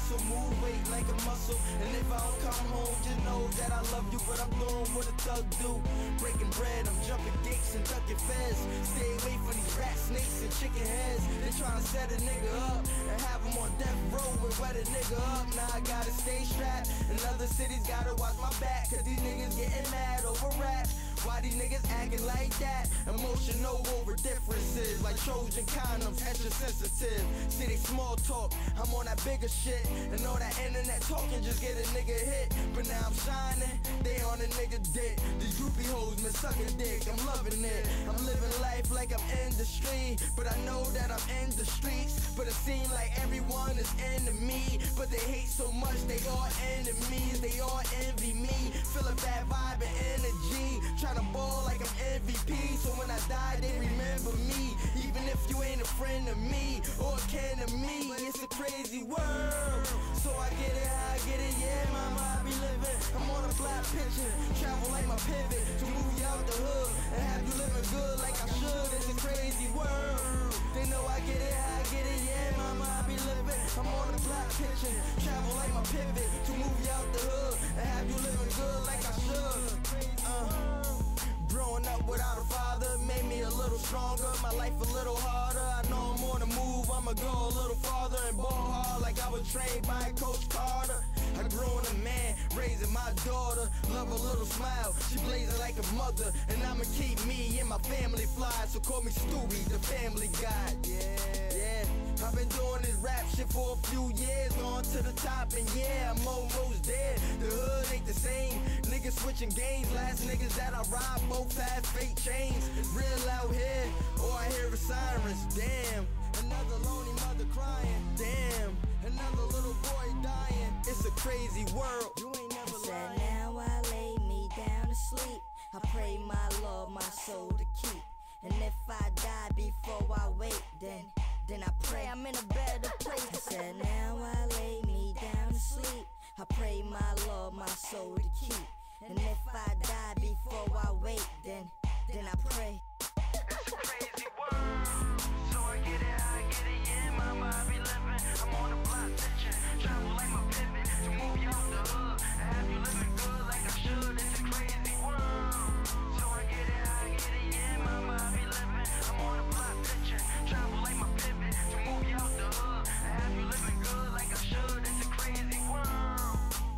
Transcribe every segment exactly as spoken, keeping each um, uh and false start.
hustle, move weight like a muscle. And if I don't come home, just know that I love you, but I'm doing what a thug do. Breaking bread, I'm jumping gates and ducking feds. Stay away from these rat snakes and chicken heads. They tryna set a nigga up and have him on death row and wet a nigga up. Now I gotta stay strapped. In other cities, gotta watch my back, cause these niggas getting mad over rap. Why these niggas acting like that? Emotional over differences, like Trojan condoms, extra sensitive. See they small talk, I'm on that bigger shit. And all that internet talking just get a nigga hit. But now I'm shining, they on a nigga dick. These groupie hoes been sucking dick, I'm loving it. I'm living life like I'm in the street, but I know that I'm in the streets. But it seems like everyone is into me, but they hate so much, they all enemies. They all envy me, feel a bad vibe and energy. Tryna ball like I'm M V P, so when I die they remember me. Even if you ain't a friend of me or a kin of me, it's a crazy world. So I get it how I get it, yeah mama I be living. I'm on a flat pitching, travel like my pivot to move you out the hood and have you living good like I should. It's a crazy world. They know I get it how I get it, yeah mama I be living. I'm on a flat pitching, travel like my pivot to move you out the hood and have you living good like I should. Uh. Growing up without a father made me a little stronger, my life a little harder. I know I'm on the move, I'ma go a little farther and ball hard like I was trained by Coach Carter. I grew in a man, raising my daughter, love a little smile, she blazing like a mother. And I'ma keep me and my family fly, so call me Stewie, the family guy. Yeah, yeah. I've been doing this rap shit for a few years, on to the top, and yeah, I'm almost there. The hood ain't the same, niggas switching games. Last niggas that I robbed both had fake chains. Real out here, or I hear the sirens. Damn, another lonely mother crying. Damn, another little boy dying. It's a crazy world. You ain't never said now I lay me down to sleep. I pray my Lord my soul to keep. And if I die before I wake, then Then I pray I'm in a better place. I said now I lay me down to sleep. I pray my Lord my soul to keep. And if I die before I wake, then then I pray. It's a crazy world, so I get it how I get it, yeah mama I be living. I'm on the block pitching, travel like my pivot to move you out the hood and have you living good like I should. It's a crazy world, so I get it how I get it, yeah mama I be living. I'm on the block pitching, travel like my pivot to move you out the hood and have you living good like I should. It's a crazy world.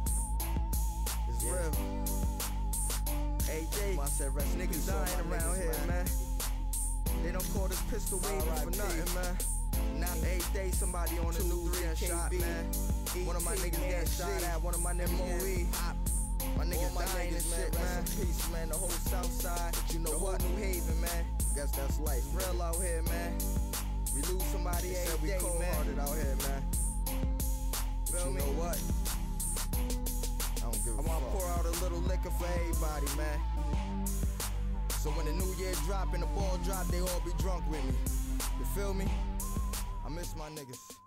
It's real. A J, I said rest niggas dying around here, man. They don't call this pistol waving for nothing, man. Now every day somebody on the new three shot, man. One of my niggas got shot at, one of my niggas M O E. My niggas dying and shit, man. Peace, man. The whole South Side, but you know what? New Haven, man. Guess that's life. Real out here, man. We lose somebody every day, man. We cold-hearted out here, man. But you know what? I don't give a fuck. I wanna pour out a little liquor for everybody, man. So when the new year drop and the ball drop, they all be drunk with me. You feel me? I miss my niggas.